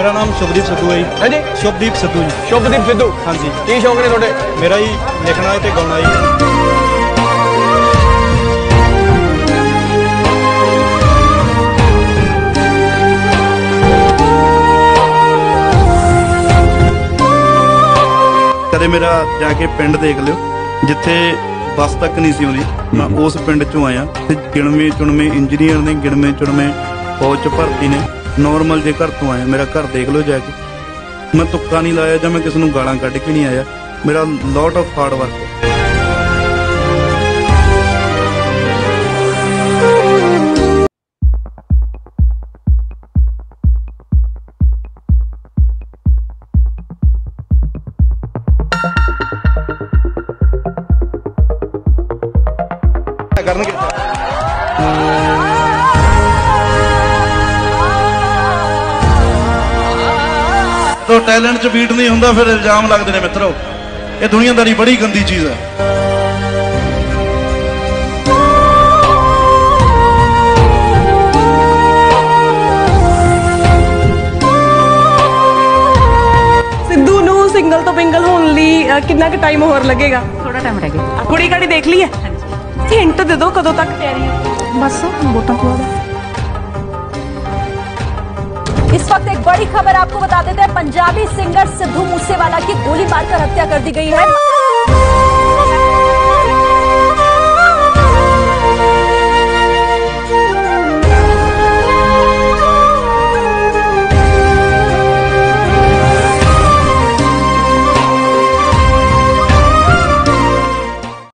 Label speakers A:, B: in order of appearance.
A: मेरा नाम शुभदीप सिद्धू है जी।
B: हाँ जी,
A: शुभदीप सिद्धू जी।
B: शुभदीप सिद्धू।
A: हाँ जी।
B: की शौक ने थोड़े?
A: मेरा जी लिखना है ते गाना जी। कदे मेरा जाके पिंड देख लियो जिथे बस तक नहीं सी आउंदी। मैं उस पिंड चों आया ते गिणवे चुणवे इंजीनियर ने, गिणवे चुणवे फौज च भर्ती ने। नॉर्मल जे घर तो आया, मेरा घर देख लो जाके। मैं तुक्का नहीं लाया जां मैं किसी नूं गालां कढ के नहीं आया। मेरा लॉट ऑफ हार्ड वर्क है। तो टैलेंट च बीट नहीं हुंदा फिर इल्जाम लगते हैं मित्रों। ये दुनियादारी बड़ी गंदी चीज है।
C: सिद्धू नू सिंगल तो पिंगल होने लई कितना क टाइम होर लगेगा?
D: थोड़ा टाइम रह गया।
C: कुड़ी काड़ी देख ली है? हिंट दे दो कदों तक तैयारी है?
D: बस वोटां तो बाद।
E: इस वक्त एक बड़ी खबर आपको बता देते हैं। पंजाबी सिंगर सिद्धू मूसेवाला की गोली मारकर हत्या कर दी गई है।